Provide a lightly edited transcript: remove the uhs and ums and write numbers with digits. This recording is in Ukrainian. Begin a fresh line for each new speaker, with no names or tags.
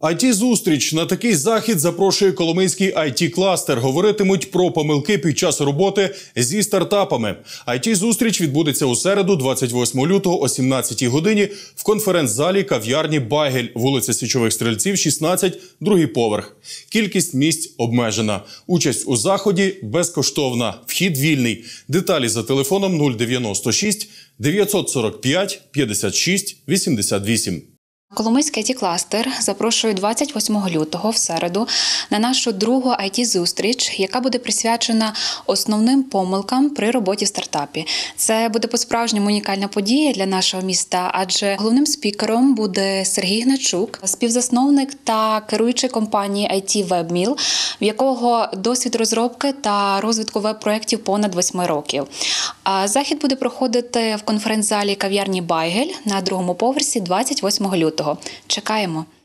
IT-зустріч. На такий захід запрошує Коломийський IT-кластер. Говоритимуть про помилки під час роботи зі стартапами. IT-зустріч відбудеться у середу, 28 лютого о 17 годині в конференц-залі кав'ярні «Байгель», вулиця Січових Стрільців, 16, другий поверх. Кількість місць обмежена. Участь у заході безкоштовна. Вхід вільний. Деталі за телефоном 096 945 56 88.
Коломийський IT-кластер запрошує 28 лютого в середу на нашу другу IT-зустріч, яка буде присвячена основним помилкам при роботі в стартапі. Це буде по-справжньому унікальна подія для нашого міста, адже головним спікером буде Сергій Гначук, співзасновник та керуючий компанії IT WebMill, в якого досвід розробки та розвитку веб-проєктів понад 8 років. Захід буде проходити в конференц-залі кав'ярні «Байгель» на другому поверсі 28 лютого. Чекаємо!